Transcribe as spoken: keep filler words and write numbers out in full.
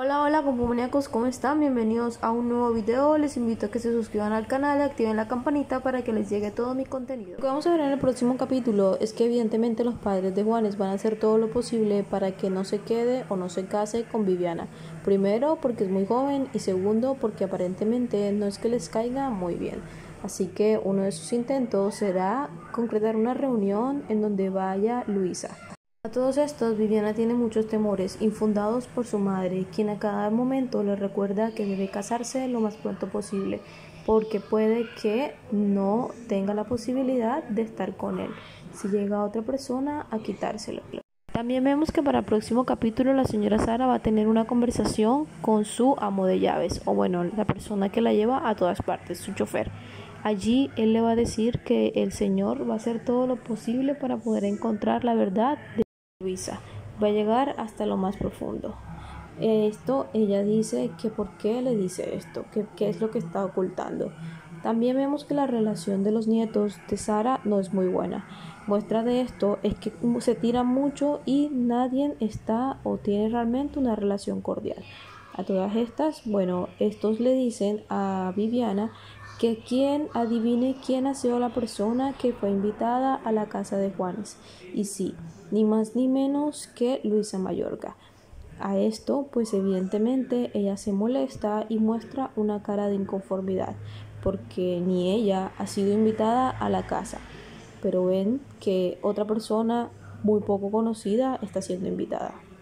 Hola, hola compañeros, ¿cómo están? Bienvenidos a un nuevo video. Les invito a que se suscriban al canal y activen la campanita para que les llegue todo mi contenido. Lo que vamos a ver en el próximo capítulo es que evidentemente los padres de Juanes van a hacer todo lo posible para que no se quede o no se case con Viviana. Primero porque es muy joven y segundo porque aparentemente no es que les caiga muy bien. Así que uno de sus intentos será concretar una reunión en donde vaya Luisa. A todos estos, Viviana tiene muchos temores infundados por su madre, quien a cada momento le recuerda que debe casarse lo más pronto posible, porque puede que no tenga la posibilidad de estar con él, si llega otra persona a quitárselo. También vemos que para el próximo capítulo la señora Sara va a tener una conversación con su amo de llaves, o bueno, la persona que la lleva a todas partes, su chofer. Allí él le va a decir que el señor va a hacer todo lo posible para poder encontrar la verdad de Luisa, va a llegar hasta lo más profundo. Esto, ella dice que por qué le dice esto, que qué es lo que está ocultando. También vemos que la relación de los nietos de Sara no es muy buena. Muestra de esto es que se tira mucho y nadie está o tiene realmente una relación cordial. A todas estas, bueno, estos le dicen a Viviana que quien adivine quién ha sido la persona que fue invitada a la casa de Juanes. Y sí, ni más ni menos que Luisa Mayorga. A esto, pues evidentemente ella se molesta y muestra una cara de inconformidad, porque ni ella ha sido invitada a la casa, pero ven que otra persona muy poco conocida está siendo invitada.